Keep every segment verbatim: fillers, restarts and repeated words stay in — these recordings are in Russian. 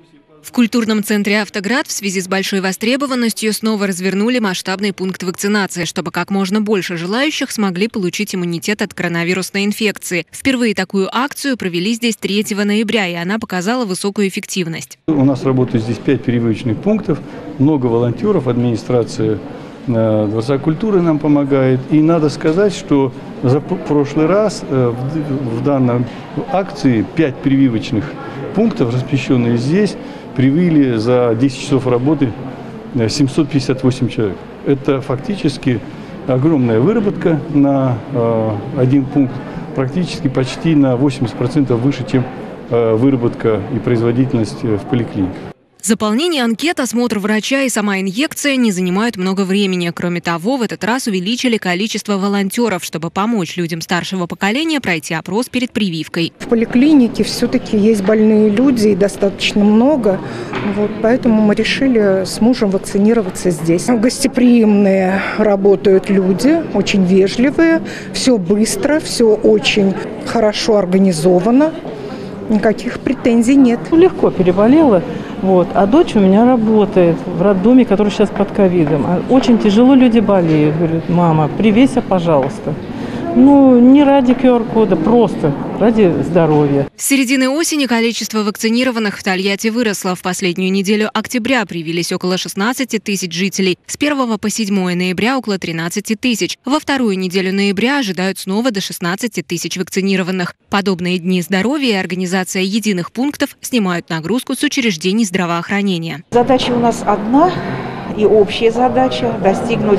В культурном центре «Автоград» в связи с большой востребованностью снова развернули масштабный пункт вакцинации, чтобы как можно больше желающих смогли получить иммунитет от коронавирусной инфекции. Впервые такую акцию провели здесь третьего ноября, и она показала высокую эффективность. У нас работает здесь пять прививочных пунктов, много волонтеров, администрация Дворца культуры нам помогает. И надо сказать, что за прошлый раз в данной акции пять прививочных пунктов, размещенные здесь, привили за десять часов работы семьсот пятьдесят восемь человек. Это фактически огромная выработка на один пункт, практически почти на восемьдесят процентов выше, чем выработка и производительность в поликлиниках. Заполнение анкет, осмотр врача и сама инъекция не занимают много времени. Кроме того, в этот раз увеличили количество волонтеров, чтобы помочь людям старшего поколения пройти опрос перед прививкой. В поликлинике все-таки есть больные люди, и достаточно много. Вот, поэтому мы решили с мужем вакцинироваться здесь. Гостеприимные работают люди, очень вежливые, все быстро, все очень хорошо организовано. Никаких претензий нет. Легко переболела. Вот. А дочь у меня работает в роддоме, который сейчас под ковидом. Очень тяжело люди болеют. Говорят: мама, привейся, пожалуйста. Ну, не ради ку ар кода, просто ради здоровья. С середины осени количество вакцинированных в Тольятти выросло. В последнюю неделю октября привились около шестнадцати тысяч жителей. С первого по седьмое ноября около тринадцати тысяч. Во вторую неделю ноября ожидают снова до шестнадцати тысяч вакцинированных. Подобные дни здоровья и организация единых пунктов снимают нагрузку с учреждений здравоохранения. Задача у нас одна и общая задача – достигнуть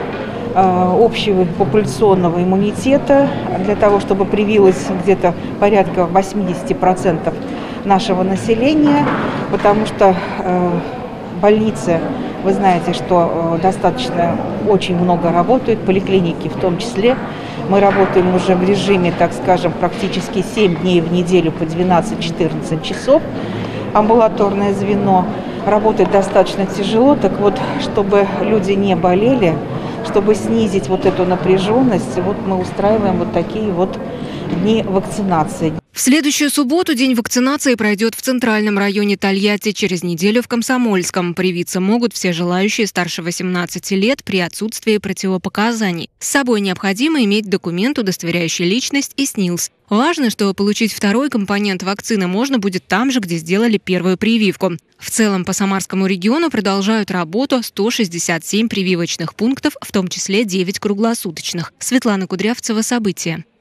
общего популяционного иммунитета для того, чтобы привилось где-то порядка восьмидесяти процентов нашего населения, потому что э, больницы, вы знаете, что э, достаточно очень много работают, поликлиники в том числе. Мы работаем уже в режиме, так скажем, практически семь дней в неделю по двенадцать-четырнадцать часов. Амбулаторное звено работает достаточно тяжело, так вот, чтобы люди не болели, чтобы снизить вот эту напряженность, вот мы устраиваем вот такие вот дни вакцинации. В следующую субботу день вакцинации пройдет в центральном районе Тольятти, через неделю в Комсомольском. Привиться могут все желающие старше восемнадцати лет при отсутствии противопоказаний. С собой необходимо иметь документ, удостоверяющий личность, и СНИЛС. Важно, что получить второй компонент вакцины можно будет там же, где сделали первую прививку. В целом по Самарскому региону продолжают работу сто шестьдесят семь прививочных пунктов, в том числе девять круглосуточных. Светлана Кудрявцева, события.